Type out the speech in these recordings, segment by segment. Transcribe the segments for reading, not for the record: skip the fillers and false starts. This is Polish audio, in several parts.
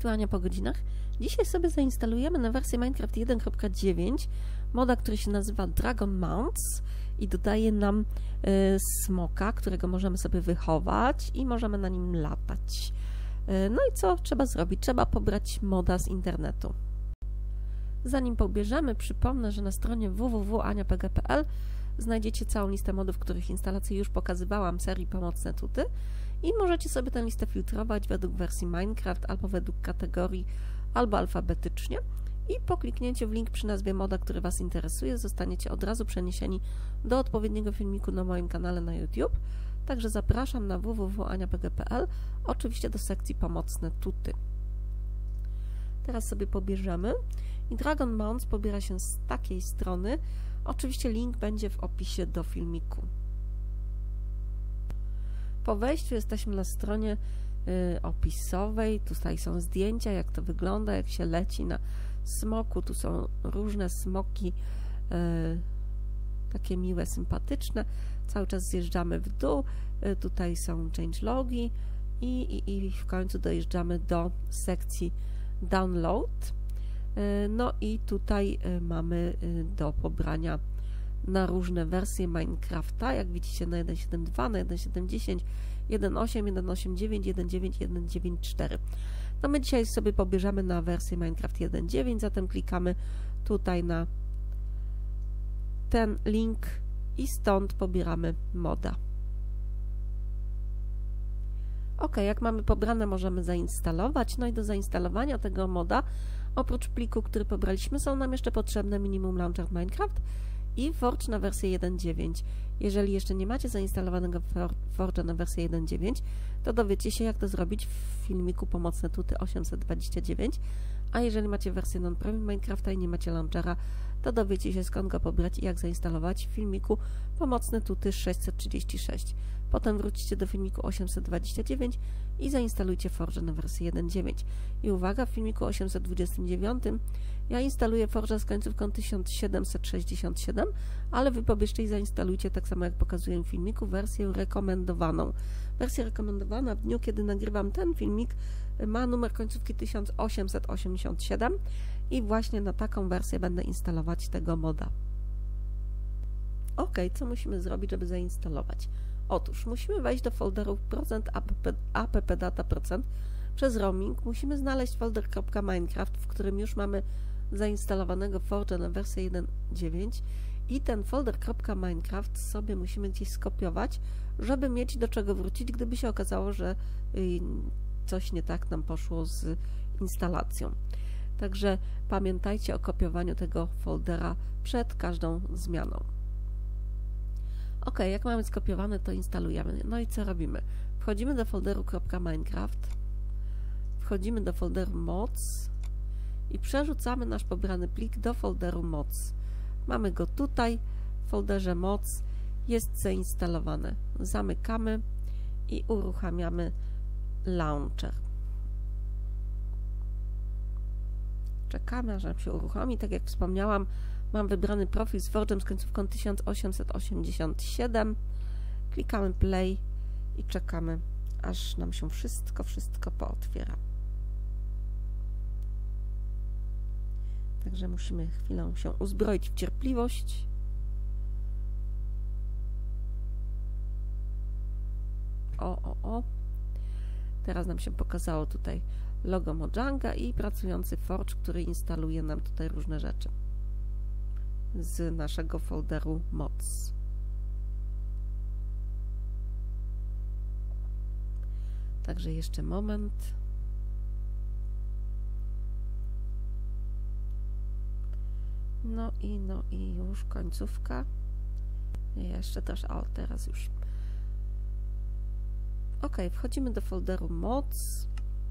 tu Ania po godzinach. Dzisiaj sobie zainstalujemy na wersję Minecraft 1.9 moda, który się nazywa Dragon Mounts i dodaje nam smoka, którego możemy sobie wychować i możemy na nim latać. No i co trzeba zrobić? Trzeba pobrać moda z internetu. Zanim pobierzemy, przypomnę, że na stronie www.aniapg.pl znajdziecie całą listę modów, których instalację już pokazywałam serii Pomocne Tuty i możecie sobie tę listę filtrować według wersji Minecraft albo według kategorii, albo alfabetycznie i po kliknięciu w link przy nazwie moda, który Was interesuje, zostaniecie od razu przeniesieni do odpowiedniego filmiku na moim kanale na YouTube. Także zapraszam na www.aniapg.pl, oczywiście do sekcji Pomocne Tuty. Teraz sobie pobierzemy i Dragon Mounts pobiera się z takiej strony. Oczywiście link będzie w opisie do filmiku. Po wejściu jesteśmy na stronie opisowej. Tutaj są zdjęcia, jak to wygląda, jak się leci na smoku. Tu są różne smoki, takie miłe, sympatyczne. Cały czas zjeżdżamy w dół. Tutaj są changelogi i w końcu dojeżdżamy do sekcji download. No i tutaj mamy do pobrania na różne wersje Minecrafta, jak widzicie na 1.7.2, na 1.7.10, 1.8, 1.8.9, 1.9, 1.9.4. No my dzisiaj sobie pobierzemy na wersję Minecraft 1.9, zatem klikamy tutaj na ten link i stąd pobieramy moda. Ok, jak mamy pobrane, możemy zainstalować. No i do zainstalowania tego moda, oprócz pliku, który pobraliśmy, są nam jeszcze potrzebne Minimum Launcher Minecraft i Forge na wersję 1.9. Jeżeli jeszcze nie macie zainstalowanego Forge'a na wersję 1.9, to dowiecie się, jak to zrobić w filmiku Pomocne Tuty 829, a jeżeli macie wersję non-premium Minecrafta i nie macie launchera, to dowiecie się, skąd go pobrać i jak zainstalować w filmiku Pomocne Tuty 636. Potem wrócicie do filmiku 829 i zainstalujcie Forge'a na wersję 1.9. I uwaga, w filmiku 829 ja instaluję Forge'a z końcówką 1767, ale Wy pobierzcie i zainstalujcie, tak samo jak pokazuję w filmiku, wersję rekomendowaną. Wersja rekomendowana w dniu, kiedy nagrywam ten filmik, ma numer końcówki 1887 i właśnie na taką wersję będę instalować tego moda. Ok, co musimy zrobić, żeby zainstalować? Otóż musimy wejść do folderu %appdata% przez roaming. Musimy znaleźć folder .minecraft, w którym już mamy zainstalowanego Forge'a na wersję 1.9 i ten folder .minecraft sobie musimy gdzieś skopiować, żeby mieć do czego wrócić, gdyby się okazało, że coś nie tak nam poszło z instalacją. Także pamiętajcie o kopiowaniu tego foldera przed każdą zmianą. Ok, jak mamy skopiowane, to instalujemy. No i co robimy? Wchodzimy do folderu .minecraft, wchodzimy do folderu mods i przerzucamy nasz pobrany plik do folderu mods. Mamy go tutaj, w folderze mods, jest zainstalowane. Zamykamy i uruchamiamy launcher. Czekamy, aż nam się uruchomi. Tak jak wspomniałam, mam wybrany profil z Forge'em z końcówką 1887. Klikamy play i czekamy, aż nam się wszystko pootwiera. Także musimy chwilę się uzbroić w cierpliwość. O. Teraz nam się pokazało tutaj logo Mojanga i pracujący Forge, który instaluje nam tutaj różne rzeczy z naszego folderu mods. Także jeszcze moment. No i już końcówka. Jeszcze też, o teraz już. Ok, wchodzimy do folderu mods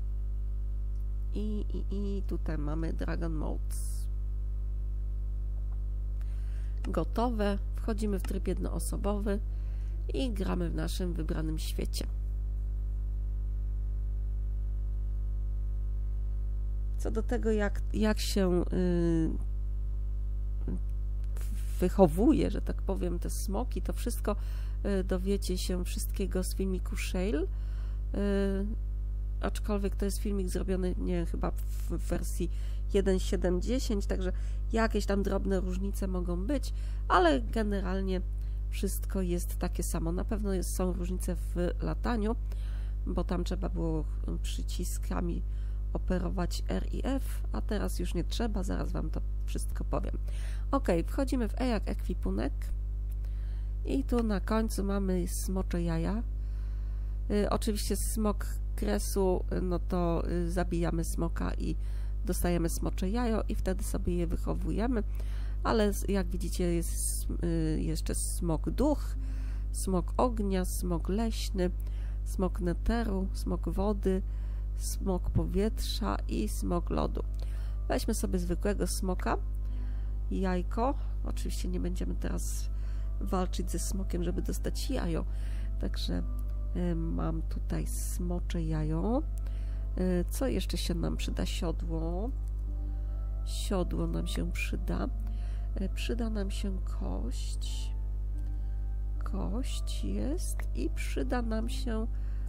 i tutaj mamy Dragon Mounts. Gotowe. Wchodzimy w tryb jednoosobowy i gramy w naszym wybranym świecie. Co do tego, jak się wychowuje, że tak powiem, te smoki, to wszystko dowiecie się wszystkiego z filmiku Shale. aczkolwiek to jest filmik zrobiony, nie wiem, chyba w wersji 1.7.10, także jakieś tam drobne różnice mogą być, ale generalnie wszystko jest takie samo. Na pewno są różnice w lataniu, bo tam trzeba było przyciskami operować R i F, a teraz już nie trzeba, zaraz Wam to wszystko powiem. Ok, wchodzimy w E jak ekwipunek i tu na końcu mamy smocze jaja. Oczywiście smok kresu, no to zabijamy smoka i dostajemy smocze jajo i wtedy sobie je wychowujemy, ale jak widzicie jest jeszcze smok duch, smok ognia, smok leśny, smok neteru, smok wody, smok powietrza i smok lodu. Weźmy sobie zwykłego smoka, jajko, oczywiście nie będziemy teraz walczyć ze smokiem, żeby dostać jajo, także mam tutaj smocze jajo. Co jeszcze się nam przyda? Siodło. Siodło nam się przyda. Przyda nam się kość. Kość jest i przyda nam się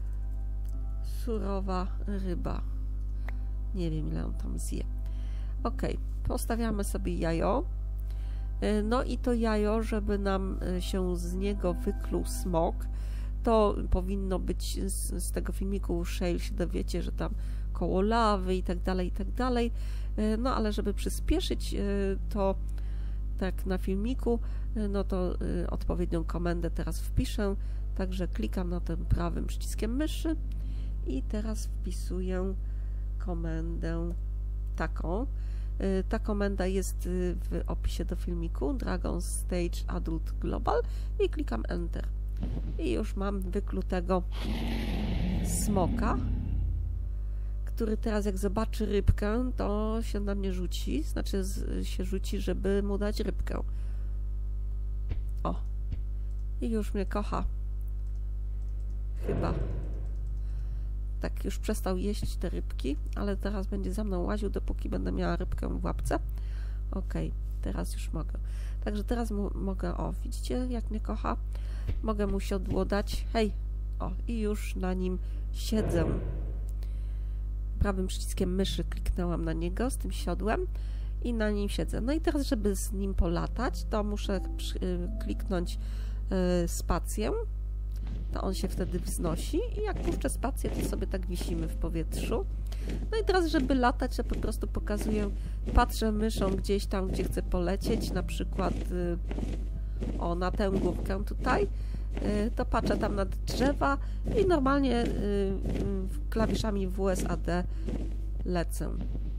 surowa ryba. Nie wiem, ile on tam zje. Ok, postawiamy sobie jajo. No i to jajo, żeby nam się z niego wykluł smok, to powinno być z tego filmiku Shale się dowiecie, że tam koło lawy i tak dalej, no ale żeby przyspieszyć to tak na filmiku, no to odpowiednią komendę teraz wpiszę, także klikam na tym prawym przyciskiem myszy i teraz wpisuję komendę taką. Ta komenda jest w opisie do filmiku Dragon Stage Adult Global i klikam Enter. I już mam wyklutego smoka, który teraz jak zobaczy rybkę, to się na mnie rzuci, znaczy się rzuci, żeby mu dać rybkę. O! I już mnie kocha. Chyba. Tak, już przestał jeść te rybki, ale teraz będzie za mną łaził, dopóki będę miała rybkę w łapce. Ok, teraz już mogę. Także teraz mogę, o, widzicie, jak mnie kocha? Mogę mu siodło dać. Hej! O, i już na nim siedzę. Prawym przyciskiem myszy kliknęłam na niego z tym siodłem i na nim siedzę. No i teraz, żeby z nim polatać, to muszę kliknąć spację. To on się wtedy wznosi i jak puszczę spację, to sobie tak wisimy w powietrzu. No i teraz, żeby latać, to po prostu pokazuję, patrzę myszą gdzieś tam, gdzie chcę polecieć, na przykład o, na tę górkę tutaj, to patrzę tam nad drzewa i normalnie klawiszami WSAD lecę.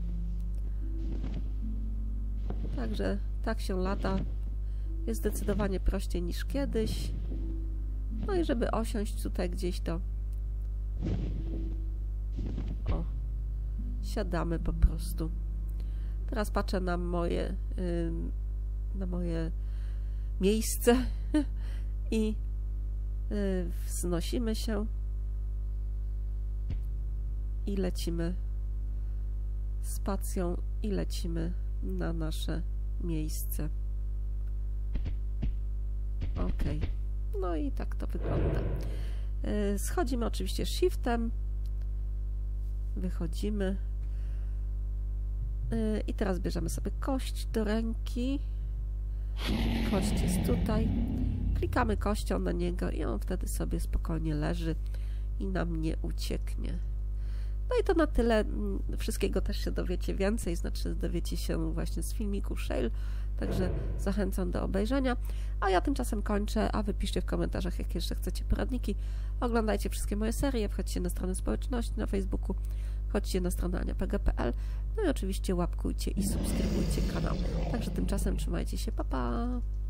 Także tak się lata. Jest zdecydowanie prościej niż kiedyś. No i żeby osiąść tutaj gdzieś, to o, siadamy po prostu. Teraz patrzę na moje miejsce i wznosimy się i lecimy spacją i lecimy na nasze miejsce. Ok. No i tak to wygląda. Schodzimy oczywiście shiftem, wychodzimy i teraz bierzemy sobie kość do ręki. Kość jest tutaj. Klikamy kością na niego i on wtedy sobie spokojnie leży i nam nie ucieknie. No i to na tyle. Wszystkiego też się dowiecie więcej, znaczy dowiecie się właśnie z filmiku Shale, także zachęcam do obejrzenia. A ja tymczasem kończę, a wy piszcie w komentarzach, jakie jeszcze chcecie poradniki. Oglądajcie wszystkie moje serie, wchodźcie na stronę społeczności na Facebooku, wchodźcie na stronę aniapg.pl, no i oczywiście łapkujcie i subskrybujcie kanał. Także tymczasem trzymajcie się, pa pa!